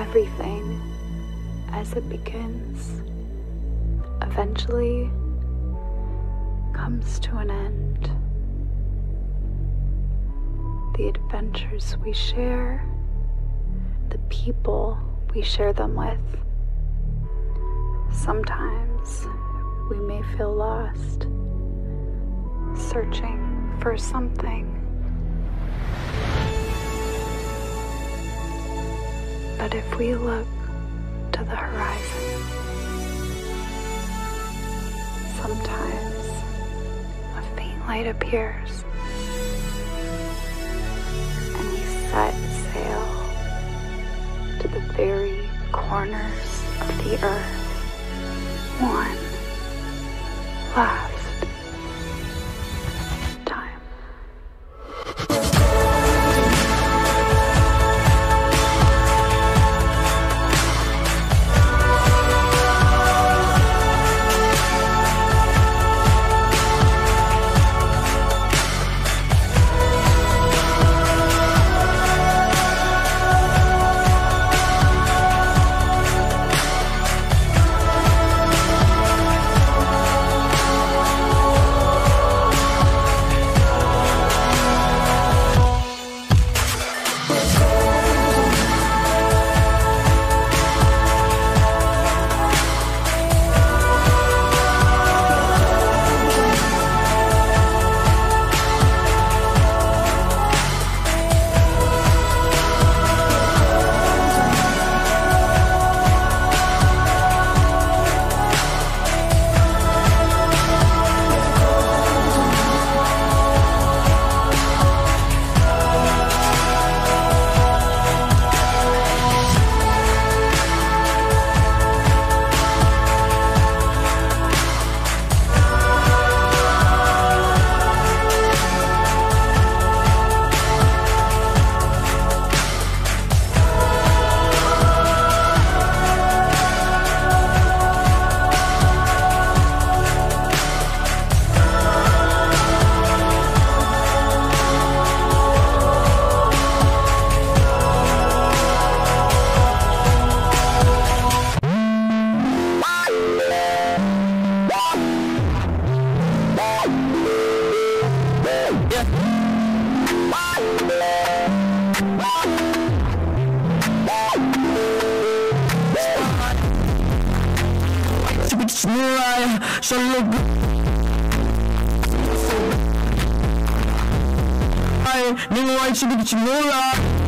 everything as it begins eventually comes to an end. The adventures we share, the people we share them with. Sometimes we may feel lost, searching for something. But if we look to the horizon, sometimes a faint light appears, and we set sail to the very corners of the earth. One last time. Nigga, why you should be